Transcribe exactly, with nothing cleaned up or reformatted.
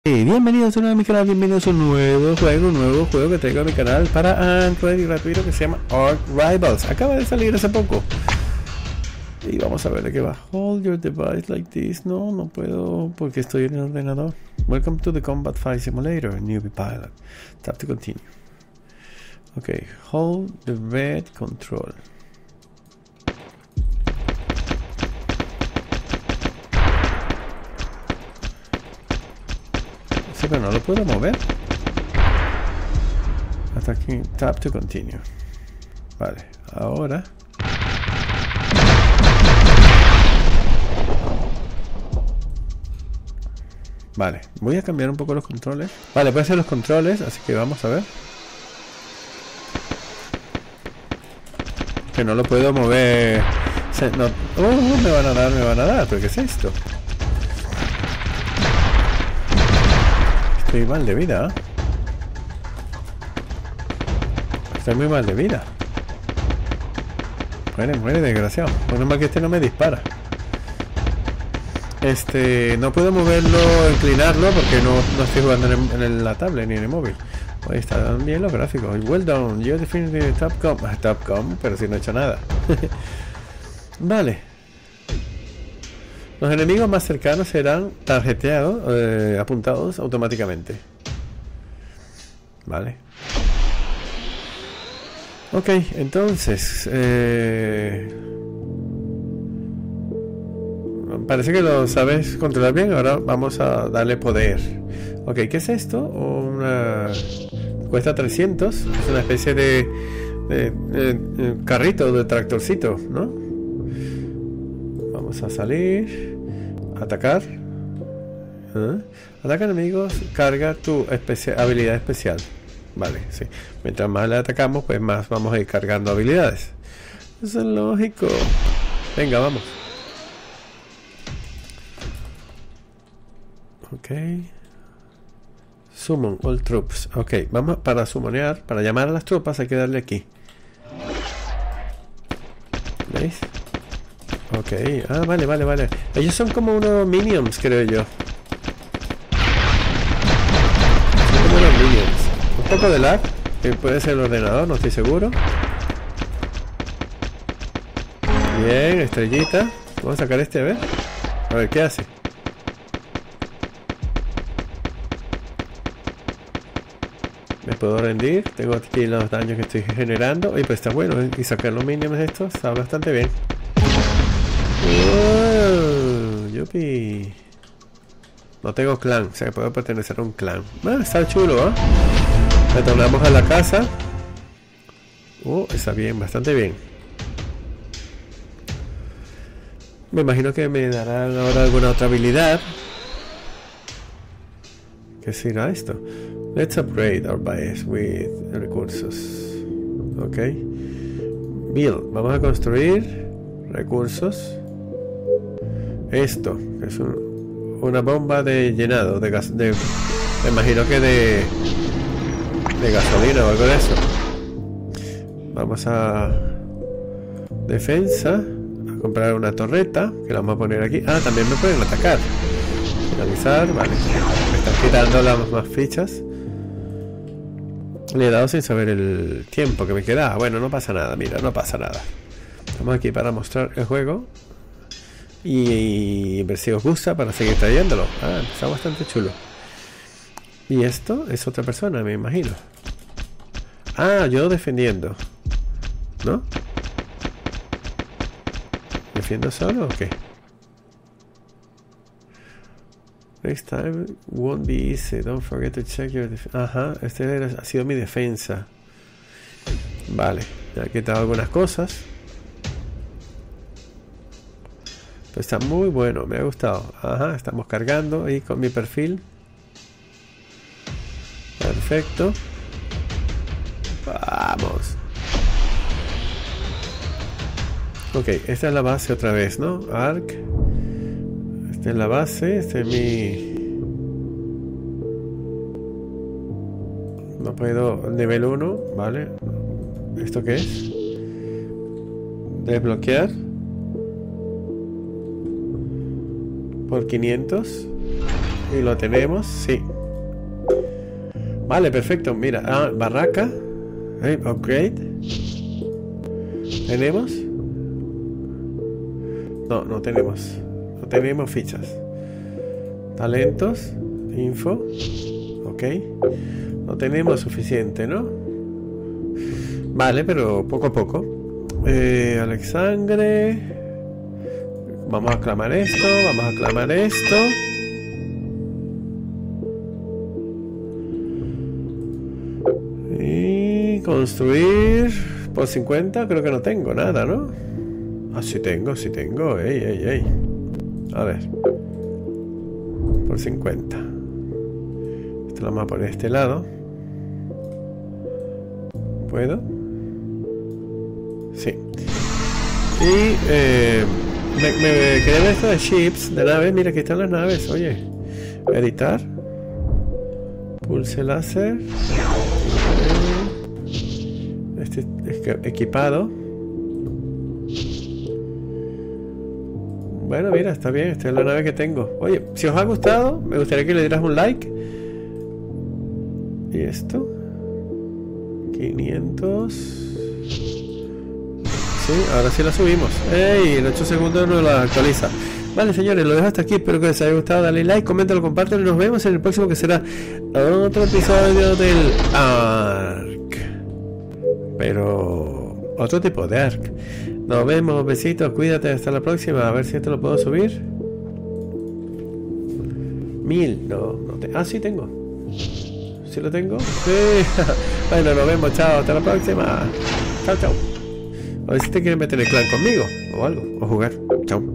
Hey, bienvenidos a un nuevo a mi canal, bienvenidos a un nuevo juego, un nuevo juego que traigo a mi canal para Android y gratuito que se llama Ark Rivals. Acaba de salir hace poco. Y vamos a ver de qué va. Hold your device like this. No, no puedo porque estoy en el ordenador. Welcome to the Combat Fight Simulator, Newbie Pilot. Tap to continue. Ok, hold the red control. Sí, pero no lo puedo mover. Hasta aquí, tap to continue. Vale, ahora. Vale, voy a cambiar un poco los controles. Vale, voy a hacer los controles, así que vamos a ver. Que no lo puedo mover. Se, no, oh, me van a dar, me van a dar. ¿Pero qué es esto? Estoy mal de vida, ¿eh? Estoy muy mal de vida. Muere, muere, desgraciado. Menos mal que este no me dispara. Este, no puedo moverlo, inclinarlo, porque no, no estoy jugando en, el, en la tablet ni en el móvil. Ahí están bien los gráficos. Well done, you defeated Tapcom. Ah, Tapcom, pero si no he hecho nada. Vale. Los enemigos más cercanos serán tarjeteados, eh, apuntados automáticamente. Vale. Ok, entonces... Eh... Parece que lo sabes controlar bien. Ahora vamos a darle poder. Ok, ¿qué es esto? Una... Cuesta trescientos. Es una especie de, de, de, de carrito, de tractorcito, ¿no? Vamos a salir. Atacar. ¿Eh? Ataca enemigos. Carga tu especia habilidad especial. Vale, sí. Mientras más le atacamos, pues más vamos a ir cargando habilidades. Eso es lógico. Venga, vamos. Ok. Summon all troops. Ok, vamos para summonear, para llamar a las tropas hay que darle aquí. ¿Veis? Ok, ah, vale, vale, vale. Ellos son como unos minions, creo yo. Son como unos minions. Un poco de lag, que puede ser el ordenador, no estoy seguro. Bien, estrellita. Vamos a sacar este, a ver. A ver, ¿qué hace? Me puedo rendir, tengo aquí los daños que estoy generando. Y pues está bueno, ¿eh? Y sacar los minions estos está bastante bien. Wow, yupi. No tengo clan, o sea que puedo pertenecer a un clan. Ah, está chulo, ¿eh? Retornamos a la casa. Oh, está bien, bastante bien. Me imagino que me darán ahora alguna otra habilidad. ¿Qué será esto? Let's upgrade our base with recursos. Ok. Build. Vamos a construir recursos. Esto, que es un, una bomba de llenado de gas. De, me imagino que de, de gasolina o algo de eso. Vamos a defensa. A comprar una torreta. Que la vamos a poner aquí. Ah, también me pueden atacar. Finalizar. Vale. Me están quitando las más fichas. Le he dado sin saber el tiempo que me queda. Bueno, no pasa nada, mira, no pasa nada. Estamos aquí para mostrar el juego y, y ver si os gusta para seguir trayéndolo. Ah, está bastante chulo. Y esto es otra persona, me imagino. Ah, yo defendiendo, ¿no? ¿Defiendo solo o qué? Next time won't be easy. Don't forget to check your defense. Ajá, este era, ha sido mi defensa. Vale, ya he quitado algunas cosas. Pues está muy bueno, me ha gustado. Ajá, estamos cargando ahí con mi perfil. Perfecto. Vamos. Ok, esta es la base otra vez, ¿no? Ark. Esta es la base, este es mi... No puedo... Nivel uno, ¿vale? ¿Esto qué es? Desbloquear. Por quinientos. Y lo tenemos, sí. Vale, perfecto. Mira, ah, barraca. Eh, upgrade. ¿Tenemos? No, no tenemos. No tenemos fichas. Talentos. Info. Ok. No tenemos suficiente, ¿no? Vale, pero poco a poco. Eh, Alexandre. Vamos a aclamar esto. Vamos a aclamar esto. Y construir por cincuenta. Creo que no tengo nada, ¿no? Ah, sí tengo, sí tengo. Ey, ey, ey. A ver. Por cincuenta. Esto lo vamos a poner a este lado. ¿Puedo? Sí. Y eh, me, me quería ver esto de ships, de naves. Mira, aquí están las naves. Oye, editar. Pulse láser. Este equipado. Bueno, mira, está bien. Esta es la nave que tengo. Oye, si os ha gustado, me gustaría que le dieras un like. ¿Y esto? quinientos. Sí, ahora sí la subimos. ¡Ey! En ocho segundos nos la actualiza. Vale, señores, lo dejo hasta aquí. Espero que les haya gustado. Dale like, coméntalo, compártelo. Y nos vemos en el próximo, que será otro episodio del Ark. Pero otro tipo de Ark. Nos vemos, besitos, cuídate, hasta la próxima. A ver si esto lo puedo subir. Mil, no, no te... Ah, sí tengo. ¿Sí lo tengo? Sí. Bueno, nos vemos, chao, hasta la próxima. Chao, chao. A ver si te quieren meter el clan conmigo o algo, o jugar. Chao.